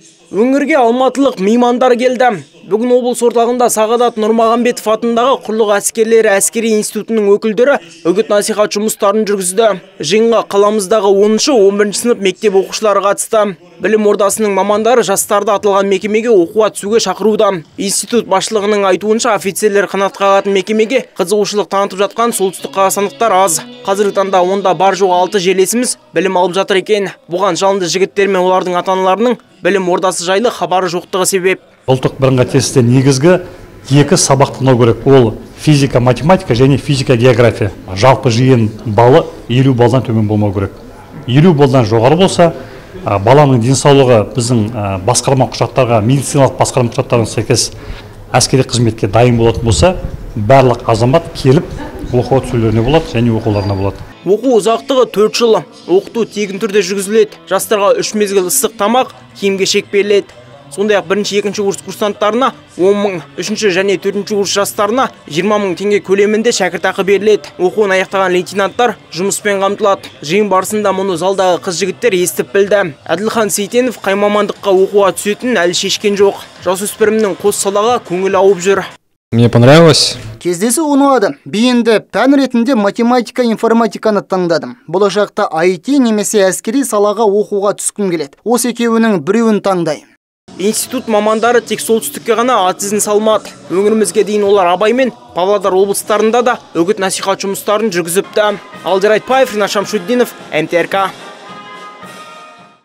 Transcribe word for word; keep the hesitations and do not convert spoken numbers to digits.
Өңірге алматылық меймандар келді. Бүгін облыс орталығында Сағадат Нұрмағамбетов атындағы құрлық әскерлері әскери институтының өкілдері үгіт-насихат жұмыстарын жүргізді. Жиынға қаламыздағы оныншы он бірінші сынып мектеп оқушылары қатысты. Білім ордасының мамандары жастарды аталған мекемеге оқуға түсуге шақыруда. Институт басшылығының айтуынша офицерлер қанат қағатын мекемеге қызығушылық танытып жатқан солтүстік қазақстандықтар аз. Қазіргі таңда онда бар жоғы алты жерлесіміз білім алып жатыр екен. Бұған жалынды жігіттер мен олардың ата-аналарының білім ордасы жайлы хабары жоқтығы себеп. Ұлттық бірыңғай тестте негізгі екі сабақ тыңдау керек. Ол физика, математика және физика, география. Жалпы жиын балы елу балдан төмен болмау керек. елу балдан жоғары болса, баланың денсаулығы біздің басқарма құжаттарға, медициналық басқарма құжаттарына сәйкес әскери қызметке дайын болатын болса, барлық азамат келіп оқуға түсулеріне болады және оқуларына болады. Оқу ұзақтығы төрт жыл. Оқыту тегін түрде жүргізіледі. Жастарға үш мезгіл ыстық тамақ, киім-кешек беріледі. Сондай-ақ бірінші, екінші курс курсанттарына он мың, үшінші және төртінші курс жастарына жиырма мың теңге көлемінде шәкіртақы беріледі. Оқуын аяқтаған лейтенанттар жұмыспен қамтылады. Жиын барысында мұны залдағы қыз-жігіттер естіп білді. Әділхан Сейтенов қай мамандыққа оқуға түсетінін әлі шешкен жоқ. Жасөспірімнің қос салаға көңіл ауып жүр. Мне понравилось. Кездесу ұнады. Бейінді пән ретінде математика, информатиканы таңдадым. Болашақта ай ти немесе әскери салаға оқуға түскім келеді. Осы екеуінің біреуін таңдаймын. Институт мамандары тек солтүстікке ғана ат ізін салмады. Өңірімізге дейін олар Абай мен Павлодар облыстарында да үгіт насихат жұмыстарын жүргізіпті. Алдияр Айтбаев, Ринат Шамшутдинов, эм тэ эр ка.